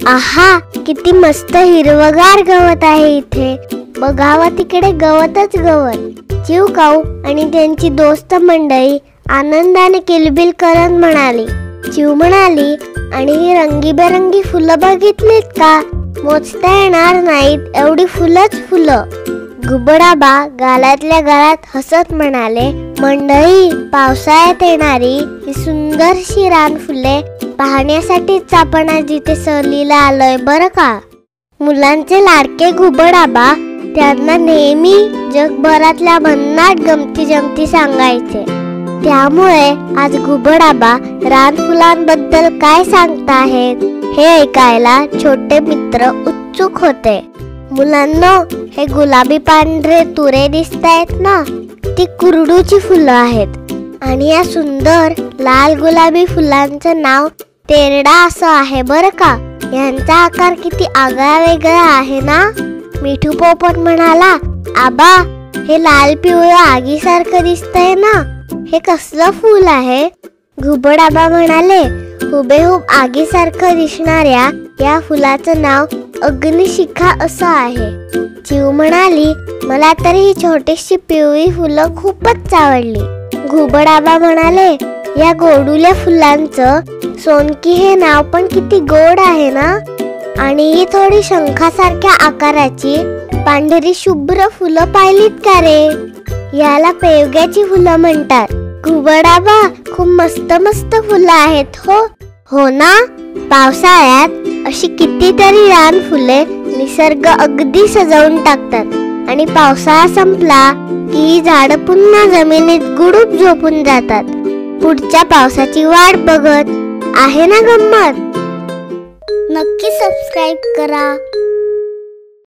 आहा, किती मस्त हिरवगार गवत आहे इथे. बघावं तिकडे गवतच गवत. चिव काऊ आणि त्यांची दोस्त मंडळी आनंदाने किलबिल करत म्हणाली. चिव म्हणाली, आणि ही रंगीबेरंगी फुलं बघितलीत का? मोजता येणार नाहीत एवढी फुलंच फुलं. घुबडाबा गालातल्या गालात हसत म्हणाले, मंडळी, पावसाळ्यात येणारी ही सुंदरशी रानफुले पाहण्यासाठीच आपण आज इथे सहलीला आलोय बरं का. मुलांचे लाडके घुबडाबा त्यांना नेहमी जगभरातल्या भन्नाट गमती जमती सांगायचे. त्यामुळे आज घुबडाबा रानफुलांबद्दल काय सांगताहेत हे ऐकायला छोटे मित्र उत्सुक होते. मुलांनो, हे गुलाबी पांढरे तुरे दिसतायत ना, ती कुरडूची फुलं आहेत. आणि या सुंदर लाल गुलाबी फुलांचं नाव तेरडा असं आहे बरं का. यांचा आकार किती आगळा वेगळा आहे ना. मिठू पोपट म्हणाला, आबा, हे लाल पिवळं आगीसारखं दिसतंय ना, हे कसलं फूल आहे? घुबडाबा म्हणाले, हुबेहूब आगीसारखं दिसणाऱ्या या फुलाचं नाव अग्निशिखा असं आहे. चिव म्हणाली, मला तर ही छोटीशी पिवळी फुलं खूपच आवडली. घुबडाबा म्हणाले, या गोडुल्या फुलांचं सोनकी हे नाव पण किती गोड आहे ना. आणि ही थोडी शंखासारख्या आकाराची पांढरी शुभ्र फुलं पाहिलीत का रे? याला पेवग्याची फुलं म्हणतात. घुबडाबा, खूप मस्त मस्त फुलं आहेत. हो ना. पावसाळ्यात अशी कितीतरी रान फुले निसर्ग अगदी सजवून टाकतात. आणि पावसाळा संपला की ही झाडं पुन्हा जमिनीत गुडूप झोपून जातात, पुढच्या पावसाची वाट बघत. आहे ना गंमत? नक्की सबस्क्राईब करा.